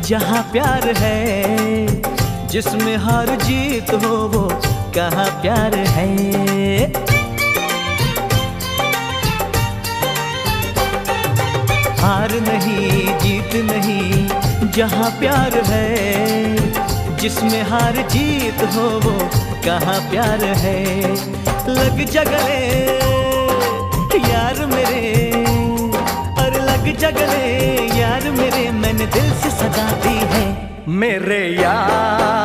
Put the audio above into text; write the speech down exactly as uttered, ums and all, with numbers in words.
जहाँ प्यार है, जिसमें हार जीत हो वो कहाँ प्यार है। हार नहीं जीत नहीं, जहाँ प्यार है, जिसमें हार जीत हो वो कहाँ प्यार है। लग जा गले यार मेरे, और लग जा गले यार मेरे, मैंने दिल से सजा दी है। मेरे यार